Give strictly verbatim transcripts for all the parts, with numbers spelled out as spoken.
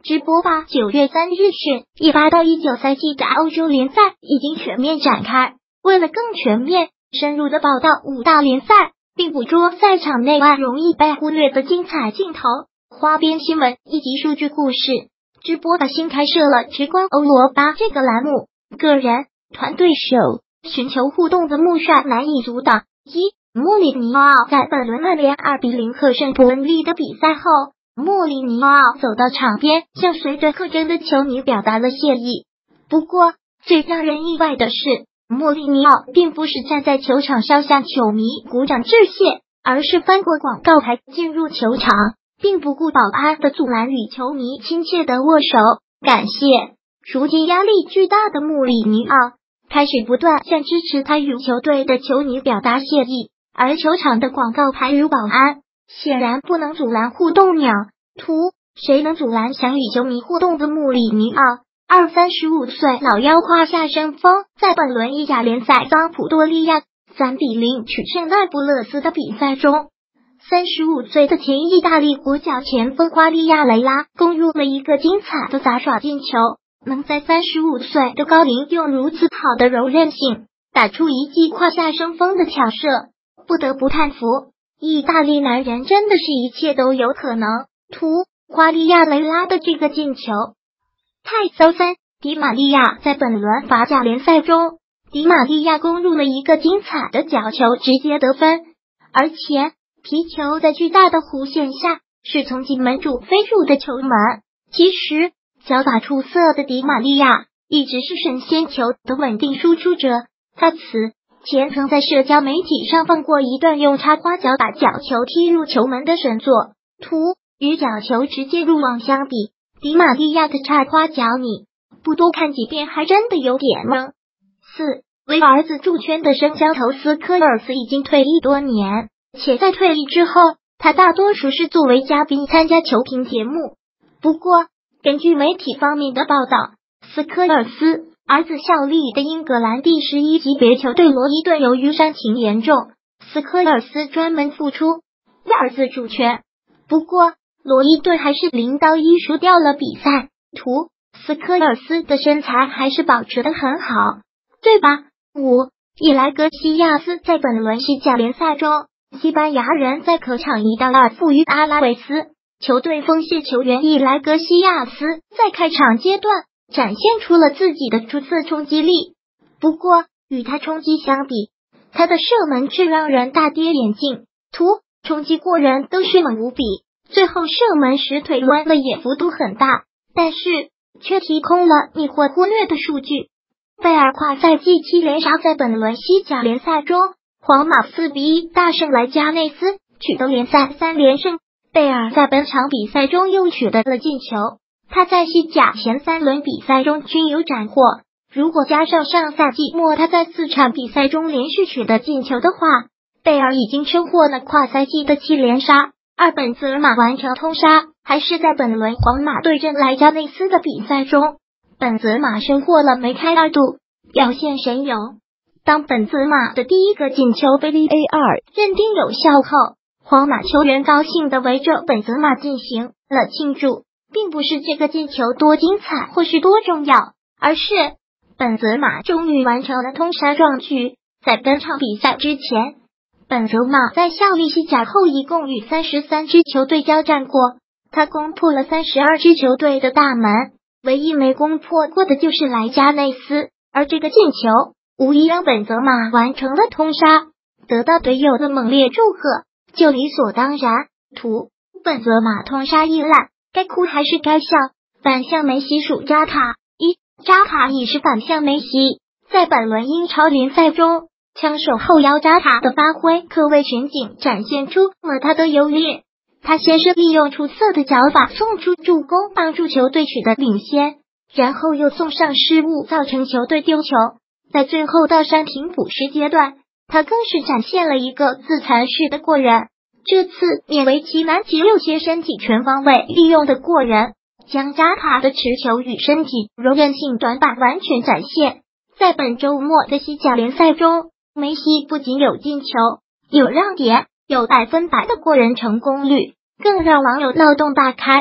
直播吧。九月三日讯，一八到一九赛季的欧洲联赛已经全面展开。为了更全面、深入的报道五大联赛，并捕捉赛场内外容易被忽略的精彩镜头、花边新闻以及数据故事，直播吧新开设了直观欧罗巴这个栏目，个人、团队秀，寻求互动的穆帅难以阻挡。一莫里尼奥在本轮曼联二比零获胜伯恩利的比赛后，莫里尼奥走到场边，向随着客阵的球迷表达了谢意。不过，最让人意外的是，莫里尼奥并不是站在球场上向球迷鼓掌致谢，而是翻过广告牌进入球场，并不顾保安的阻拦与球迷亲切的握手感谢。如今压力巨大的莫里尼奥开始不断向支持他与球队的球迷表达谢意，而球场的广告牌与保安显然不能阻拦互动鸟图，谁能阻拦想与球迷互动的穆里尼奥？二三十五岁老妖胯下生风，在本轮意甲联赛桑普多利亚三比零取胜那不勒斯的比赛中，三十五岁的前意大利国脚前锋瓜利亚雷拉攻入了一个精彩的杂耍进球，能在三十五岁的高龄用如此好的柔韧性打出一记胯下生风的巧射，不得不叹服，意大利男人真的是一切都有可能。图瓜利亚雷拉的这个进球太骚三，迪玛利亚在本轮法甲联赛中，迪玛利亚攻入了一个精彩的角球，直接得分，而且皮球在巨大的弧线下是从进门柱飞入的球门。其实脚法出色的迪玛利亚一直是神仙球的稳定输出者，他此前曾在社交媒体上放过一段用插花脚把角球踢入球门的神作。图与角球直接入网相比，迪玛利亚的插花脚你不多看几遍还真的有点懵。四为儿子助圈的生姜头斯科尔斯已经退役多年，且在退役之后，他大多数是作为嘉宾参加球评节目。不过，根据媒体方面的报道，斯科尔斯儿子效力的英格兰第十一级别球队罗伊顿由于伤情严重，斯科尔斯专门复出为儿子助圈。不过，罗伊顿还是零到一输掉了比赛。图斯科尔斯的身材还是保持得很好，对吧？五伊莱格西亚斯在本轮西甲联赛中，西班牙人在客场一到二负于阿拉维斯，球队锋线球员伊莱格西亚斯在开场阶段展现出了自己的出色冲击力。不过与他冲击相比，他的射门却让人大跌眼镜。图冲击过人都迅猛无比，最后射门时腿弯了也幅度很大，但是却提供了你会忽略的数据。贝尔跨赛季七连杀，在本轮西甲联赛中，皇马四比一大胜莱加内斯，取得联赛三连胜。贝尔在本场比赛中又取得了进球，他在西甲前三轮比赛中均有斩获，如果加上上赛季末他在四场比赛中连续取得进球的话，贝尔已经收获了跨赛季的七连杀。而本泽马完成通杀，还是在本轮皇马对阵莱加内斯的比赛中，本泽马收获了梅开二度，表现神勇。当本泽马的第一个进球被 V A R 认定有效后，皇马球员高兴地围着本泽马进行了庆祝，并不是这个进球多精彩或是多重要，而是本泽马终于完成了通杀壮举。在本场比赛之前，本泽马在效力西甲后一共与三十三支球队交战过，他攻破了三十二支球队的大门，唯一没攻破过的就是莱加内斯，而这个进球无疑让本泽马完成了通杀，得到队友的猛烈祝贺，就理所当然。图本泽马通杀一览，该哭还是该笑？反向梅西属扎塔。一扎塔已是反向梅西，在本轮英超联赛中，枪手后腰扎塔的发挥可谓全景展现出了他的优劣。他先是利用出色的脚法送出助攻，帮助球队取得领先，然后又送上失误，造成球队丢球。在最后到伤停补时阶段，他更是展现了一个自残式的过人。这次勉为其难其六些身体全方位利用的过人，将扎塔的持球与身体柔韧性短板完全展现。在本周末的西甲联赛中，梅西不仅有进球、有让点、有百分百的过人成功率，更让网友脑洞大开。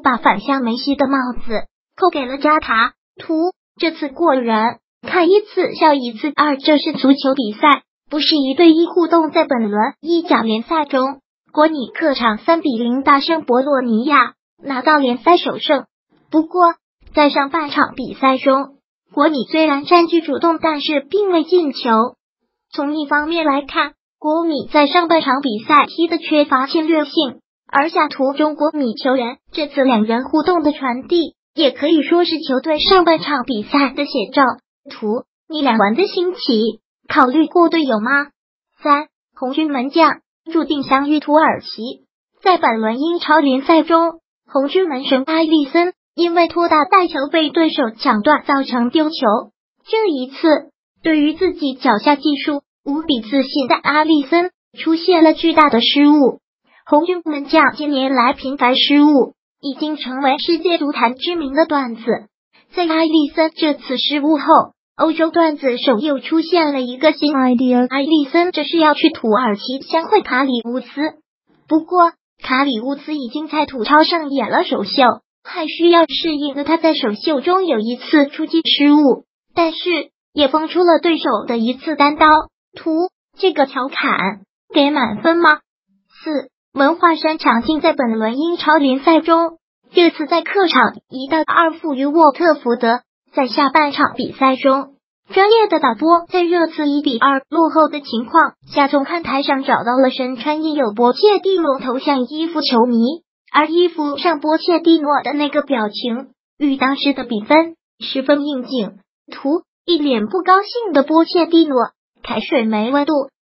把反向梅西的帽子扣给了扎卡。图，这次过人，看一次笑一次。二，这是足球比赛，不是一对一互动。在本轮意甲联赛中，国米客场三比零大胜博洛尼亚，拿到联赛首胜。不过，在上半场比赛中，国米虽然占据主动，但是并未进球。从一方面来看，国米在上半场比赛踢得缺乏侵略性，而下图中国米球员这次两人互动的传递，也可以说是球队上半场比赛的写照。图，你俩玩的新奇，考虑过队友吗？三，红军门将注定相遇土耳其。在本轮英超联赛中，红军门神埃利森因为拖大带球被对手抢断，造成丢球。这一次，对于自己脚下技术无比自信的埃利森出现了巨大的失误。红军门将近年来频繁失误，已经成为世界足坛知名的段子。在埃利森这次失误后，欧洲段子手又出现了一个新 idea， 埃利森这是要去土耳其相会卡里乌斯。不过，卡里乌斯已经在土超上演了首秀，还需要适应的他在首秀中有一次出击失误，但是也封出了对手的一次单刀。图，这个调侃给满分吗？四，文化山强劲。在本轮英超联赛中，这次在客场一到二负于沃特福德。在下半场比赛中，专业的导播在热刺一比二落后的情况下，从看台上找到了身穿印有波切蒂诺头像衣服球迷，而衣服上波切蒂诺的那个表情与当时的比分十分应景。图，一脸不高兴的波切蒂诺，开水没温度，